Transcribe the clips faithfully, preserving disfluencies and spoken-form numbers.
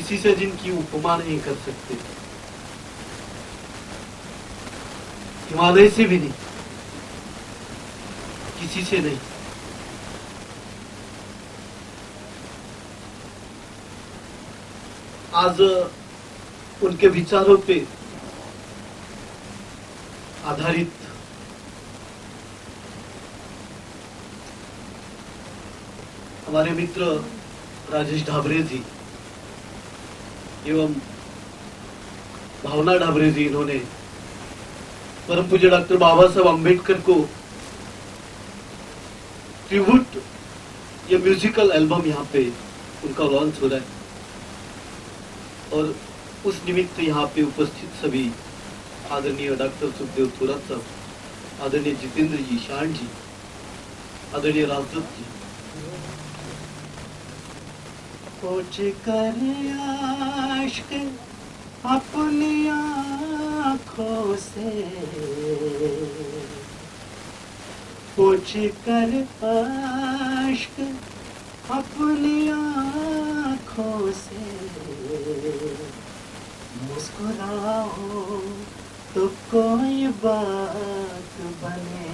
किसी से जिनकी उपमा नहीं कर सकते, हिमालय से भी नहीं, किसी से नहीं। आज उनके विचारों पे आधारित हमारे मित्र राजेश ढाबरे जी एवं भावना ढाबरे जी, इन्होंने परम पूज्य डॉक्टर बाबा साहब अम्बेडकर को ट्रिब्यूट ये म्यूजिकल एल्बम यहाँ पे उनका लॉन्च हो रहा है, और उस निमित्त यहाँ पे उपस्थित सभी आदरणीय डॉक्टर सुखदेव थोरात साहब, आदरणीय जितेंद्र जी, शान जी, आदरणीय राजदत्त जी, कुछ कर आश्क अपनी आँखों से, कुछ कर आश्क अपनी आँखों से, मुस्कुराओ तो कोई बात बने,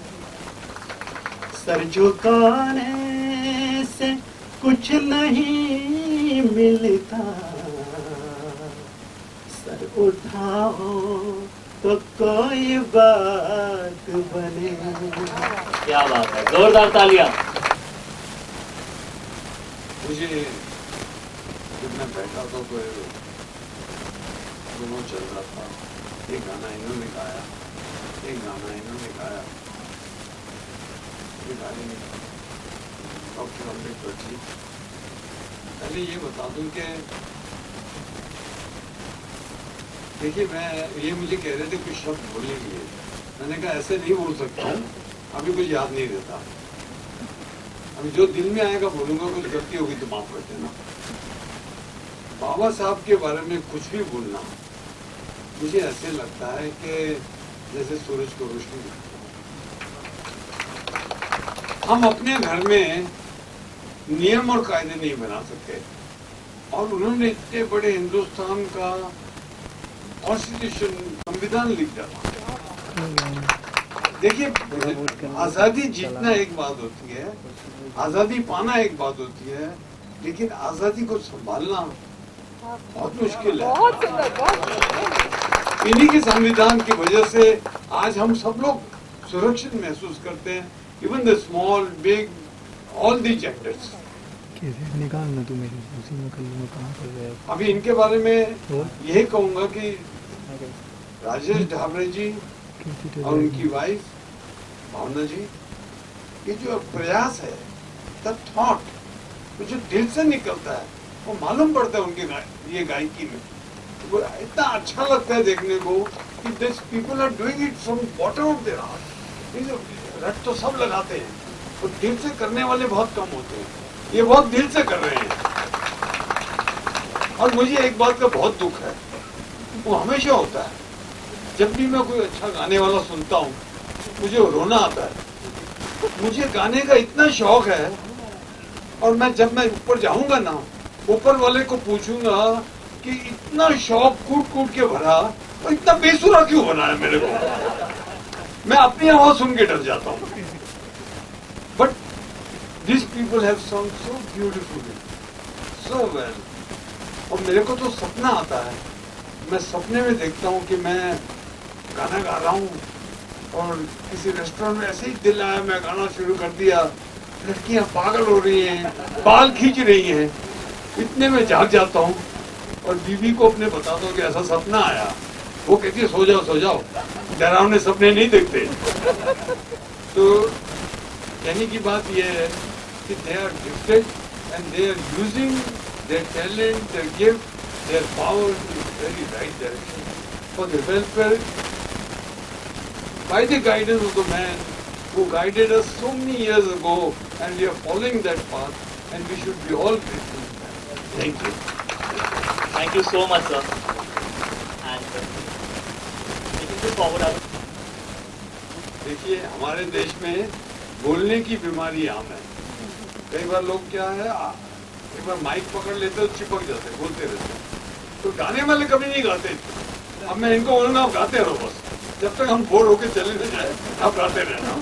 सर झुकाने से कुछ नहीं मिलता, सर उठाओ तो कोई बात बने। क्या बात है, जोरदार तालियां। मुझे जब मैं बैठा था तो दोनों चल रहा था, एक गाना इन्होंने गाया, एक गाना इन्होंने गाया, ये गाने डॉक्टर अम्बेडकर जी। पहले ये बता दूं कि देखिए, मैं ये मुझे कह रहे थे कुछ शब्द बोलने के लिए, मैंने कहा ऐसे नहीं बोल सकता हूँ, अभी कुछ याद नहीं रहता, अभी जो दिल में आएगा बोलूंगा, कुछ गलती होगी तो माफ कर देना। बाबा साहब के बारे में कुछ भी बोलना मुझे ऐसे लगता है कि जैसे सूरज को रोशनी मिलती है। हम अपने घर में नियम और कायदे नहीं बना सकते, और उन्होंने इतने बड़े हिंदुस्तान का कॉन्स्टिट्यूशन, संविधान लिख डाला। देखिए, आजादी जीतना एक बात होती है, आजादी पाना एक बात होती है, लेकिन आजादी को संभालना बहुत मुश्किल है। इन्हीं के संविधान की वजह से आज हम सब लोग सुरक्षित महसूस करते हैं, even the small big all the genders. निकालना तू मेरे उसी में कल में कहाँ कर रहे हैं। अभी इनके बारे में यही कहूंगा कि राजेश ढाबरे जी और उनकी वाइफ भावना जी, ये जो प्रयास है, द थॉट, वो जो दिल से निकलता है, वो मालूम पड़ता है उनके गा, ये गायकी में। वो इतना अच्छा लगता है देखने को कि this people are doing it from bottom of their heart. रट तो सब लगाते हैं, और दिल से करने वाले बहुत कम होते हैं, ये बहुत दिल से कर रहे हैं। और मुझे एक बात का बहुत दुख है, वो हमेशा होता है, जब भी मैं कोई अच्छा गाने वाला सुनता हूँ मुझे रोना आता है। मुझे गाने का इतना शौक है, और मैं जब मैं ऊपर जाऊंगा ना, ऊपर वाले को पूछूंगा कि इतना शौक कूट कूट के भरा और इतना बेसुरा क्यों बनाया मेरे को। मैं अपनी आवाज सुन के डर जाता हूँ। But this people have song so beautifully, so well. और मेरे को तो सपना आता है, मैं सपने में देखता हूँ कि मैं गाना गा रहा हूँ, और किसी रेस्टोरेंट में ऐसे ही दिल आया, मैं गाना शुरू कर दिया, लड़कियां पागल हो रही हैं, बाल खींच रही हैं, इतने में जाग जाता हूँ और बीवी को अपने बताता हूँ कि ऐसा सपना आया। वो कहती है सो जाओ सो जाओ, डरावने सपने नहीं देखते। तो कहने की बात यह है कि they are gifted and they are using their talent, their gift, their power in very right direction for the welfare by the guidance of the man who guided us so many years ago, and we are following that path, and we should be all grateful to that. Thank you. Thank you so much, sir. And uh, taking this forward, देखिए, हमारे देश में बोलने की बीमारी आम है। कई बार लोग क्या है, एक बार माइक पकड़ लेते तो चिपक जाते, बोलते रहते। तो गाने वाले कभी नहीं गाते। अब मैं इनको बोलूंगा आप गाते रहो बस, जब तक हम बोर होके चले न जाए आप गाते रहना।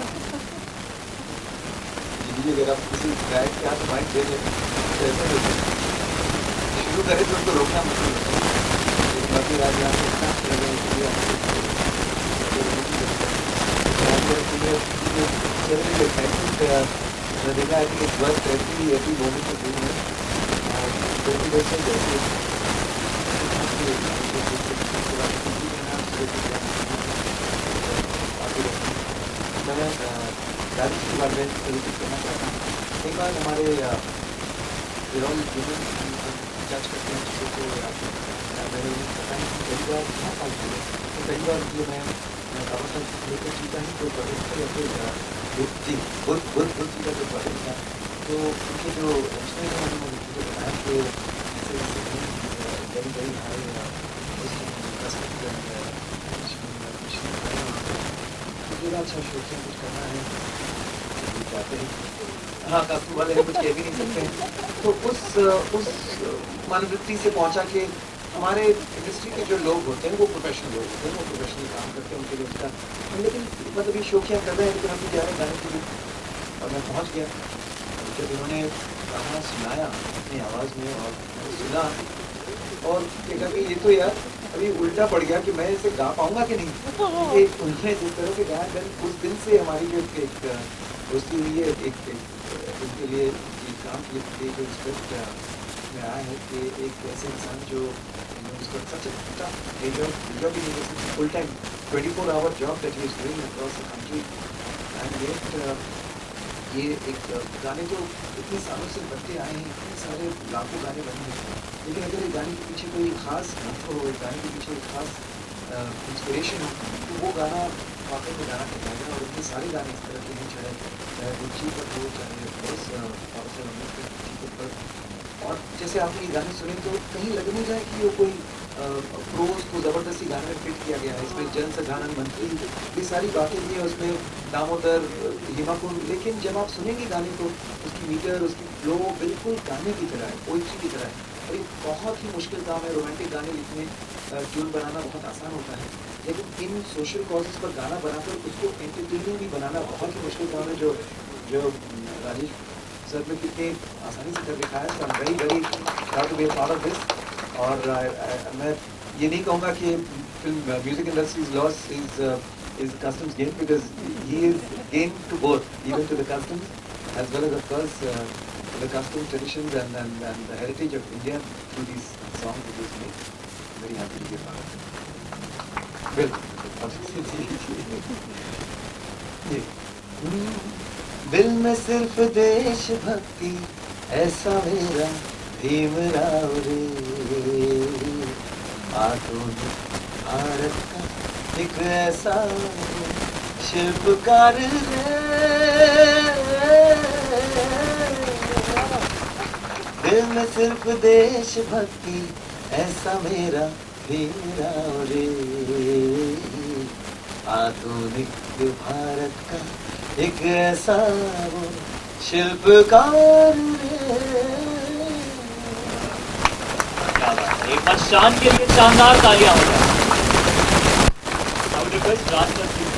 जी अगर आप किसी गायक के हाथ माइक दे दें तो ऐसा होता है शुरू करें तो उनको रोकना मुश्किल होता है। लेकिन बाकी रात रात में इतना अच्छा लगा इसलिए आपको generally excitement uh, Radhika, I think it's worth every every moment of doing it. twenty percent every मैं दारिश के बारे में सजेस्ट करना चाहता हूँ। एक बार हमारे विरोल जीवन जज करते हैं चीज़ों को मैंने उन्हें बताया कि कई बार क्या फालतू है, तो कई बार जो मैं बाबा साहब लेकर जीता ही तो प्रोजेक्ट या फिर जी बुद्ध बुद्ध बुद्ध जी का जो प्रोजेक्ट था तो उनके जो इंजीनियर हैं उन्होंने मुझे बताया कि ऐसे ऐसे वेरी वेरी हाई मुझे अच्छा शौक से कुछ करना है चाहते हैं, हाँ काफी वाले कुछ कह भी नहीं सकते हैं। तो उस उस मनोवृत्ति से पहुंचा कि हमारे इंडस्ट्री के जो लोग होते हैं वो प्रोफेशनल लोग होते हैं, वो प्रोफेशनल काम करते हैं, उनके लिए उसका लेकिन मतलब ये शौकिया कर रहे हैं लेकिन हम भी जा रहे हैं गाने के लिए। और मैं पहुंच गया जब उन्होंने गाना सुनाया अपनी आवाज़ में और मैंने सुना और देखा कि ये तो यार अभी उल्टा पड़ गया कि मैं इसे गा पाऊंगा कि नहीं। ये उन्होंने जिस तरह से गाया देन उस दिन से हमारी जो एक दोस्ती हुई है एक उनके लिए काम के लिए जो रिस्पेक्ट में आया है कि एक ऐसे इंसान जो उसका सच जॉब भी नहीं full time twenty four hour job that he is doing across the country and yet ये एक गाने जो इतने सालों से बनते आए हैं, इतने सारे लाखों गाने बने हैं, लेकिन अगर एक गाने के पीछे कोई खास मंत्र हो, एक गाने के पीछे एक खास इंस्पिरेशन हो तो वो गाना वाकई में गाना कहलाएगा। और उनके सारे गाने इस तरह के हैं, चाहे रुचि पर हो चाहे बस जी पर। और जैसे आपने ये गाने सुने तो कहीं लग नहीं जाए कि वो कोई प्रोज को ज़बरदस्ती गाने में फिट किया गया है। इसमें जन सगानन मंत्री ये सारी बातें भी है उसमें, दामोदर हिमाकुंड, लेकिन जब आप सुनेंगे गाने तो उसकी मीटर उसकी फ्लो बिल्कुल गाने की तरह है, पोइट्री की तरह है। और ये बहुत ही मुश्किल काम है। रोमांटिक गाने लिखने ट्यून बनाना बहुत आसान होता है, लेकिन इन सोशल कॉजेज पर गाना बनाकर उसको एंटरटेनिंग भी बनाना बहुत ही मुश्किल काम है, जो जो राजेश सर ने कितने आसानी से कर दिखाया। So I am very very proud to be a part of this. और मैं ये नहीं कहूँगा कि film music industries loss is is customs gain, because he is gain to both, even to the customs as well as of course uh, the custom traditions and, and, and the heritage of India through these songs that was made. Very happy to be a part of it. Bill, दिल में सिर्फ देशभक्ति ऐसा मेरा भीमराव रे, आधुनिक भारत का एक ऐसा शिल्पकार रे, दिल में सिर्फ देशभक्ति ऐसा मेरा भीमराव रे, आधुनिक भारत का एक ऐसा वो शिल्पकार रे। एक बार शान के लिए शानदार तालियां हो जाए। I would request Raj sir to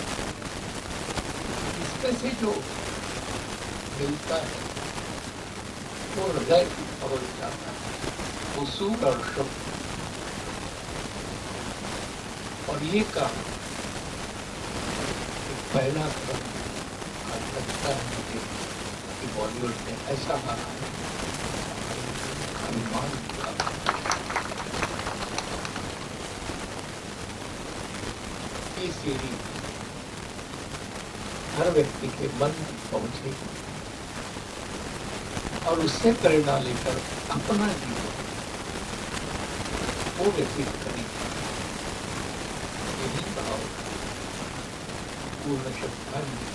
से जो मिलता है वो हृदय पहुंच जाता है, वो सूर और शुभ। और ये काम पहला कदम आज लगता है मुझे कि बॉलीवुड ने ऐसा माना है, अनुमान का ये सीढ़ी हर व्यक्ति के मन तक पहुंचे और उससे प्रेरणा लेकर अपना जीवन वो व्यतीत करेगा। यही भाव पूर्ण श्रद्धांजलि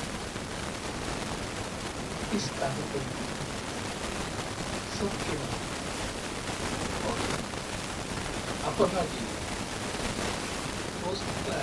इस कार्यक्रम में सबके नाम और अपना जीवन हो सकता है